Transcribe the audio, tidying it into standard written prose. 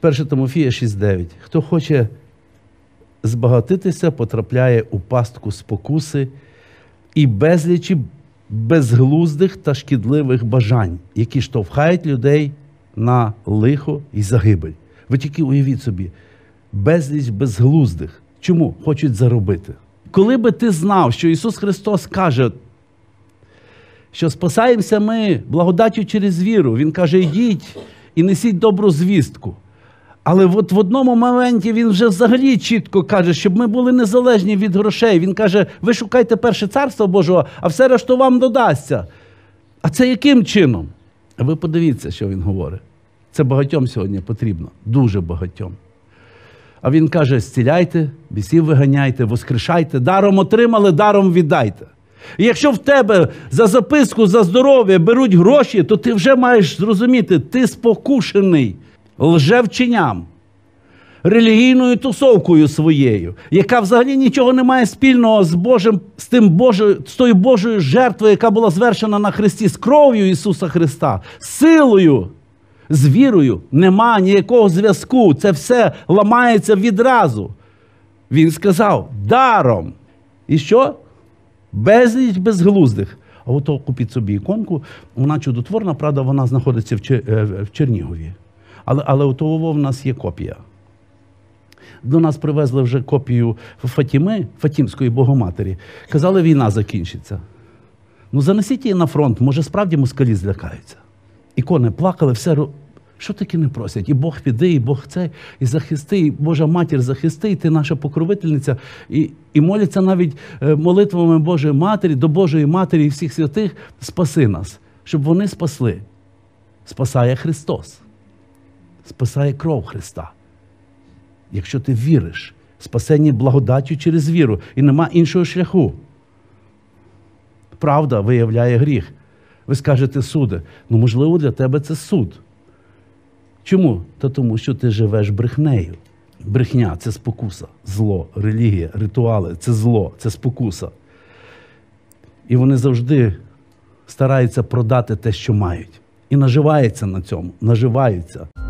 1 Тимофія 6:9. Хто хоче збагатитися, потрапляє у пастку спокуси і безлічі безглуздих та шкідливих бажань, які штовхають людей на лихо і загибель. Ви тільки уявіть собі, безліч безглуздих. Чому? Хочуть заробити. Коли би ти знав, що Ісус Христос каже, що спасаємося ми благодаттю через віру, Він каже, йдіть і несіть добру звістку. Але от в одному моменті Він вже взагалі чітко каже, щоб ми були незалежні від грошей. Він каже, ви шукайте перше царство Божого, а все решту вам додасться. А це яким чином? А ви подивіться, що Він говорить. Це багатьом сьогодні потрібно, дуже багатьом. А Він каже, зціляйте, бісів виганяйте, воскрешайте, даром отримали, даром віддайте. І якщо в тебе за записку, за здоров'я беруть гроші, то ти вже маєш зрозуміти, ти спокушений лжевченням, релігійною тусовкою своєю, яка взагалі нічого не має спільного з Божим, з тою Божою жертвою, яка була звершена на Христі, з кров'ю Ісуса Христа, з силою, з вірою. Нема ніякого зв'язку, це все ламається відразу. Він сказав, даром. І що? Безліч безглуздих. А ото купіть собі іконку, вона чудотворна, правда, вона знаходиться в Чернігові. Але у того в нас є копія. До нас привезли вже копію Фатіми, Фатімської Богоматері. Казали, війна закінчиться. Ну занесіть її на фронт, може справді москалі злякаються. Ікони плакали, все. Що таки не просять? І Бог піди, і Бог цей, і захисти, і Божа Матір захисти, і ти наша покровительниця. І моляться навіть молитвами Божої Матері, до Божої Матері і всіх святих, спаси нас, щоб вони спасли. Спасає Христос. Спасає кров Христа. Якщо ти віриш, спасення благодаттю через віру, і нема іншого шляху. Правда виявляє гріх. Ви скажете, суде, ну можливо для тебе це суд. Чому? Та тому, що ти живеш брехнею. Брехня – це спокуса, зло, релігія, ритуали – це зло, це спокуса. І вони завжди стараються продати те, що мають. І наживаються на цьому, наживаються.